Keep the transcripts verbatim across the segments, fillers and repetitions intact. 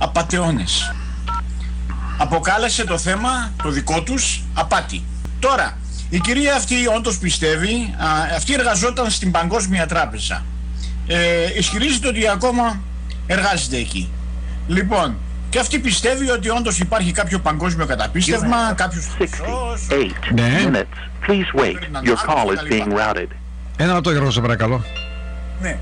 απατεώνες. Αποκάλεσε το θέμα, το δικό τους, απάτη. Τώρα, η κυρία αυτή όντως πιστεύει, α, αυτή εργαζόταν στην Παγκόσμια Τράπεζα. Ε, ισχυρίζεται ότι ακόμα εργάζεται εκεί. Λοιπόν, και αυτή πιστεύει ότι όντως υπάρχει κάποιο παγκόσμιο καταπίστευμα, κάποιος χρυσός... Ναι. Please wait. Your call is being routed. Ένα λεπτό, Γιώργο, σε παρακαλώ. Ναι.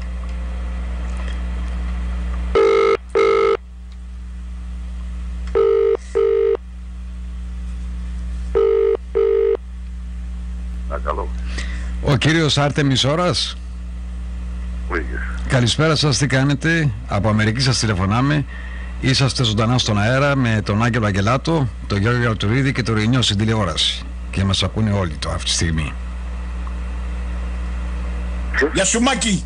Παρακαλώ. Ο κύριος Άρτεμις Ώρας. Καλησπέρα σας, τι κάνετε? Από Αμερική σας τηλεφωνάμε. Είσαστε ζωντανά στον αέρα με τον Άγγελο Αγγελάτο, τον Γιώργο Αρτουρίδη και τον Ρινιό στην τηλεόραση. Και μας ακούνε όλοι το αυτή τη στιγμή. Γεια σου, Μάκη!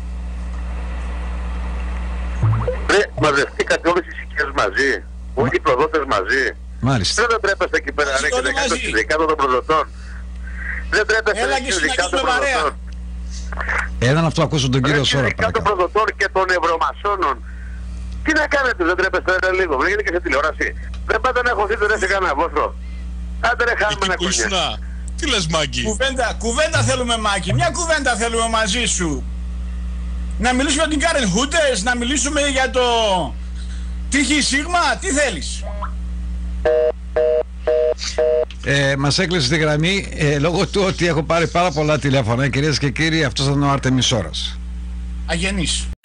Ρε, μαζευτήκατε όλες οι οικίες μαζί, όλοι οι προδότες μαζί. Μάλιστα. Δεν τρέπεστε εκεί πέρα, ρε, και δεκάτω στη δεκάτω των προδοτών. Δεν τρέπεστε εκεί στη δεκάτω των προδοτών. Έναν αυτό ακούσω τον κύριο Σόρα, παρακαλώ. Των προδοτών και των ευρωμασόνων. Τι να κάνετε, δεν τρέπεστε ρε, λίγο, βγαίνετε και σε τηλεόραση. Δεν πάτε να χωθείτε ρε σε κανένα βόθρο. Άντε ρε, χάνουμε ένα κονιά. Τι λες, Μάκη? Κουβέντα, κουβέντα θέλουμε, Μάκη, μια κουβέντα θέλουμε μαζί σου. Να μιλήσουμε για την Κάρεν Χούντες, να μιλήσουμε για το Τύχη Σίγμα, τι θέλεις? Ε, μας έκλεισε τη γραμμή ε, λόγω του ότι έχω πάρει πάρα πολλά τηλέφωνα. Κυρίες και κύριοι, αυτός ήταν ο Άρτεμις Ώρας. Αγενής.